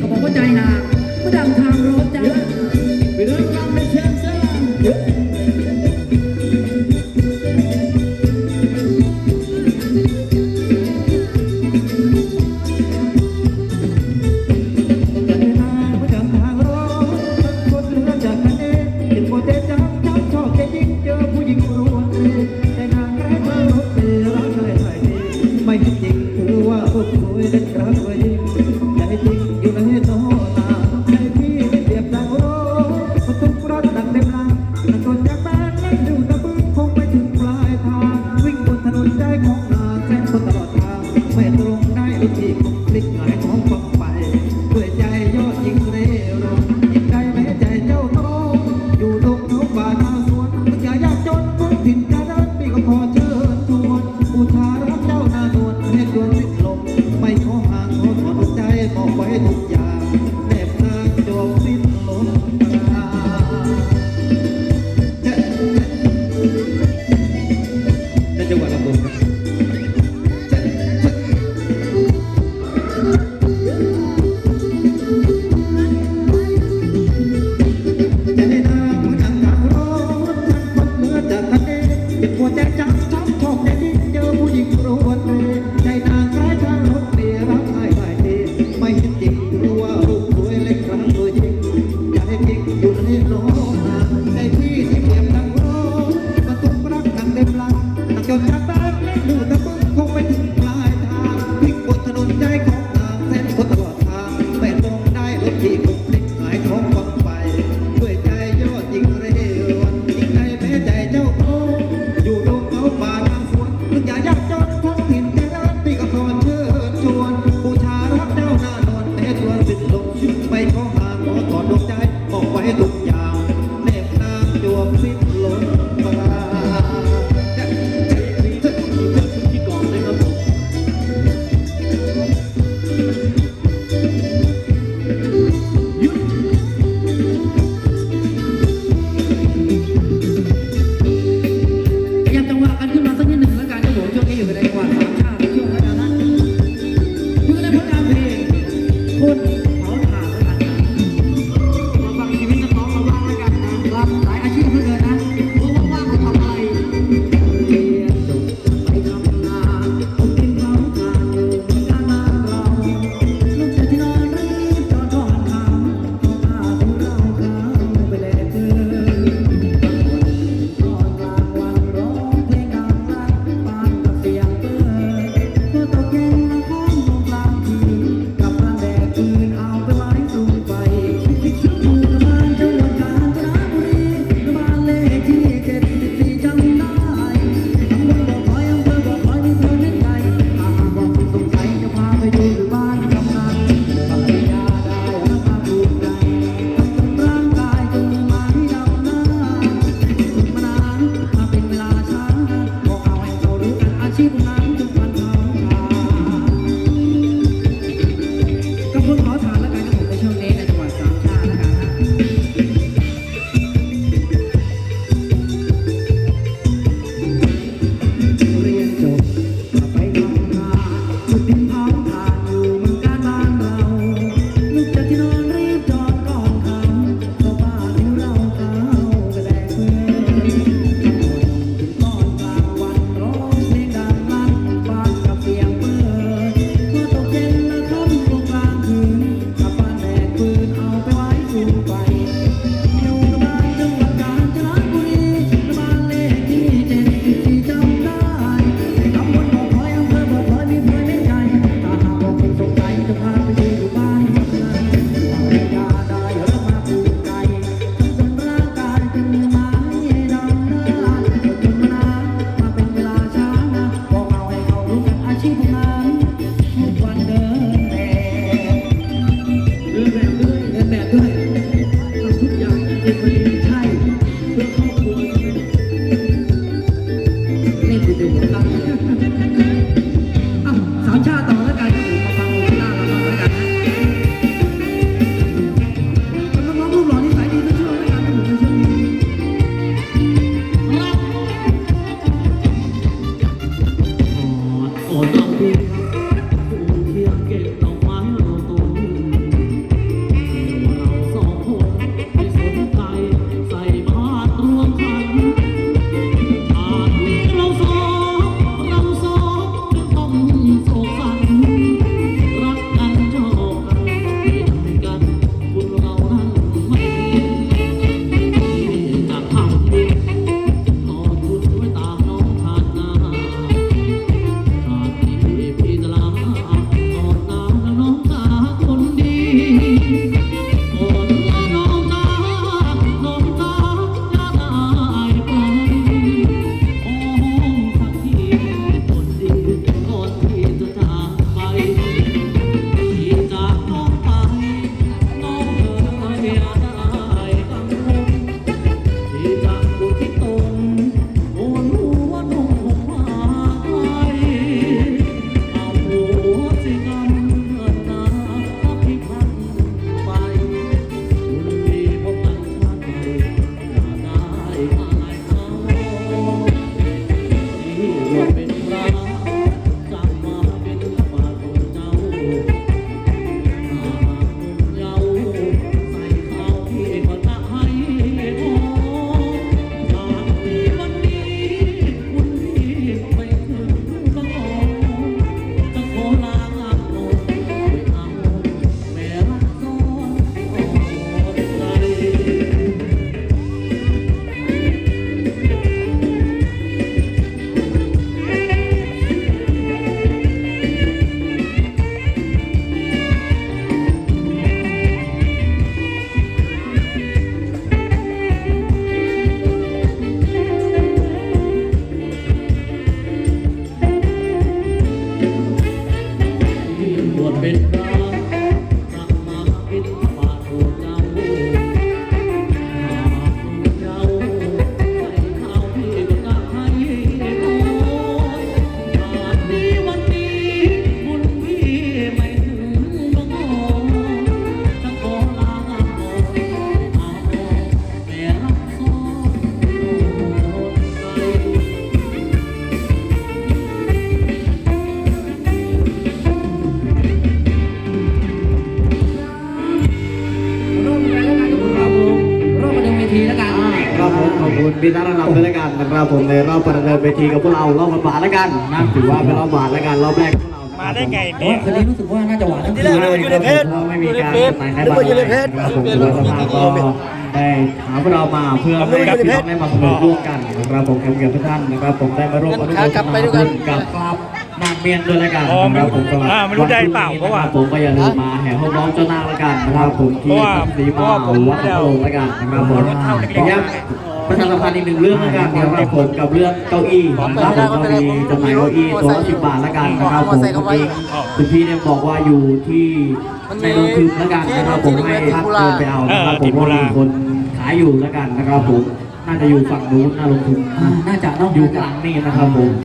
บอกว่าใจหนาผู้ดังทางรถจ้าไปเดินกันในเชียงแสนคุณเผาถ่านแล้วกันมาฟังชีวิตนักร้องทีแล้วกันครับผมขอบคุณพี่นัทนำด้วยแล้วกันนะครับผมในรอบประเดิมเวทีกับพวกเรารอบบาทแล้วกันนะถือว่าเป็นรอบบาทแล้วกันรอบแรกของเรามาได้ไงเพราะว่าคืนนี้รู้สึกว่าน่าจะหวานทั้งคืนเลยอยู่ในเพจไม่มีการจำหน่ายให้บัตรนะครับผมถือว่าสภาก็ได้หาพวกเรามาเพื่อให้พี่น้องได้มาสนุกร่วมกันนะครับผมแขกเกียรติทุกท่านนะครับผมได้มาร่วมอนุโมทนาบุญกับครับนางเมียนด้วยแล้วกันนะครับผมสำหรับไม่รู้ได้เปล่าเพราะว่าผมก็อย่าลืมมาแห่ห้องร้องเจ้านางแล้วกันนะครับผมที่สีมาวัดพระโรงแล้วกันนะครับผมอย่างเงี้ยประชาสัมพันธ์อีกหนึ่งเรื่องแล้วกันนะครับผมกับเรื่องเก้าอี้นะครับผมก็มีจำหน่ายเก้าอี้ตัวละ10 บาทแล้วกันนะครับผมคุณพี่เนี่ยบอกว่าอยู่ที่ในโรงพิมพ์แล้วกันนะครับผมให้ทักเดินไปเอานะครับผมว่ามีคนขายอยู่แล้วกันนะครับผมน่าจะอยู่ฝั่งนู้นน่าลงทุนน่าจะเนาะอยู่กลางนี่นะครับผม